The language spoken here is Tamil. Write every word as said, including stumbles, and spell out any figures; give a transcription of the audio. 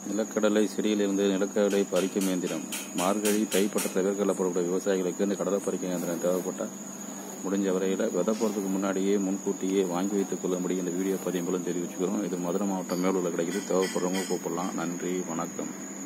நிலக்கடலை செடியிலிருந்து நிலக்கடலை பறிக்கும் இயந்திரம். மார்கழி தைப்பட்ட தவிர்க்கல போடக்கூடிய விவசாயிகளுக்கு இந்த கடலை பறிக்கும் இயந்திரம் தேவைப்பட்டால் முடிஞ்ச வரையில் விதை போகிறதுக்கு முன்னாடியே முன்கூட்டியே வாங்கி வைத்துக் கொள்ளும்படி இந்த வீடியோ பதிவு மூலம் தெரிவிச்சுக்கிறோம். இது மதுரை மாவட்டம் மேலூரில் கிடைக்குது. தேவைப்படுறவங்க கூப்பிடலாம். நன்றி, வணக்கம்.